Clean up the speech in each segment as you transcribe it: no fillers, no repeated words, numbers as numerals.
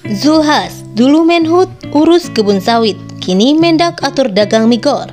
Zulkifli Hasan, dulu Menhub urus kebun sawit, kini Mendak atur dagang migor.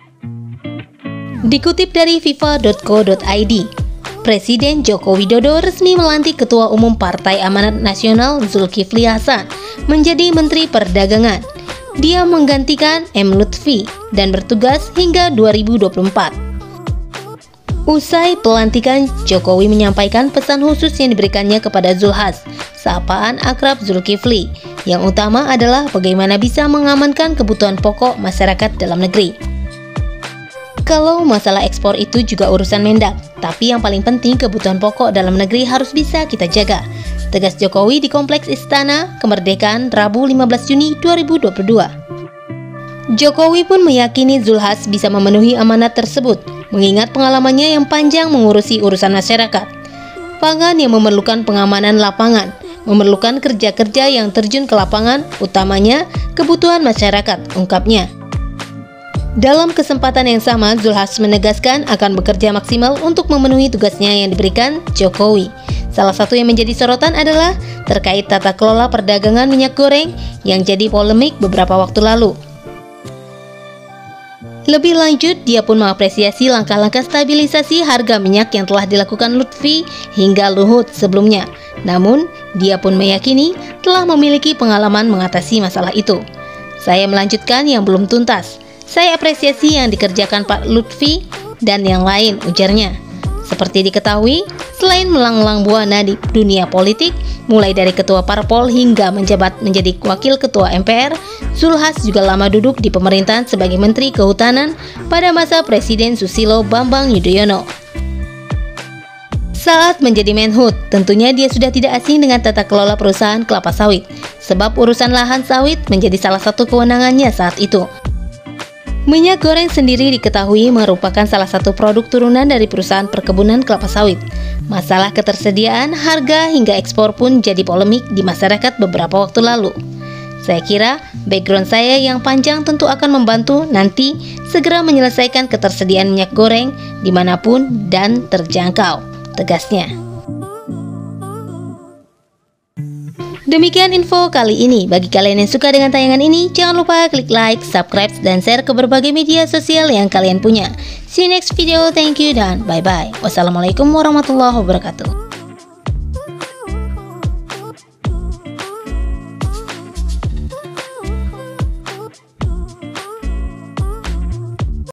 Dikutip dari fifa.co.id, Presiden Joko Widodo resmi melantik Ketua Umum Partai Amanat Nasional Zulkifli Hasan menjadi Menteri Perdagangan. Dia menggantikan M. Lutfi dan bertugas hingga 2024. Usai pelantikan, Jokowi menyampaikan pesan khusus yang diberikannya kepada Zulkifli Hasan, sapaan akrab Zulkifli, yang utama adalah bagaimana bisa mengamankan kebutuhan pokok masyarakat dalam negeri. Kalau masalah ekspor itu juga urusan Mendak, tapi yang paling penting kebutuhan pokok dalam negeri harus bisa kita jaga, tegas Jokowi di Kompleks Istana Kemerdekaan Rabu 15 Juni 2022. Jokowi pun meyakini Zulkifli Hasan bisa memenuhi amanat tersebut, mengingat pengalamannya yang panjang mengurusi urusan masyarakat. Pangan yang memerlukan pengamanan lapangan, memerlukan kerja-kerja yang terjun ke lapangan, utamanya kebutuhan masyarakat, ungkapnya. Dalam kesempatan yang sama, Zulkifli Hasan menegaskan akan bekerja maksimal untuk memenuhi tugasnya yang diberikan Jokowi. Salah satu yang menjadi sorotan adalah terkait tata kelola perdagangan minyak goreng yang jadi polemik beberapa waktu lalu. Lebih lanjut, dia pun mengapresiasi langkah-langkah stabilisasi harga minyak yang telah dilakukan Lutfi hingga Luhut sebelumnya. Namun, dia pun meyakini telah memiliki pengalaman mengatasi masalah itu. Saya melanjutkan yang belum tuntas. Saya apresiasi yang dikerjakan Pak Lutfi dan yang lain, ujarnya. Seperti diketahui, selain melanglang buana di dunia politik, mulai dari ketua parpol hingga menjabat menjadi wakil ketua MPR, Zulkifli Hasan juga lama duduk di pemerintahan sebagai Menteri Kehutanan pada masa Presiden Susilo Bambang Yudhoyono. Saat menjadi Menhub, tentunya dia sudah tidak asing dengan tata kelola perusahaan kelapa sawit, sebab urusan lahan sawit menjadi salah satu kewenangannya saat itu. Minyak goreng sendiri diketahui merupakan salah satu produk turunan dari perusahaan perkebunan kelapa sawit. Masalah ketersediaan, harga, hingga ekspor pun jadi polemik di masyarakat beberapa waktu lalu. Saya kira background saya yang panjang tentu akan membantu nanti segera menyelesaikan ketersediaan minyak goreng dimanapun dan terjangkau, tegasnya. Demikian info kali ini. Bagi kalian yang suka dengan tayangan ini, jangan lupa klik like, subscribe, dan share ke berbagai media sosial yang kalian punya. See you next video, thank you, dan bye-bye. Wassalamualaikum warahmatullahi wabarakatuh.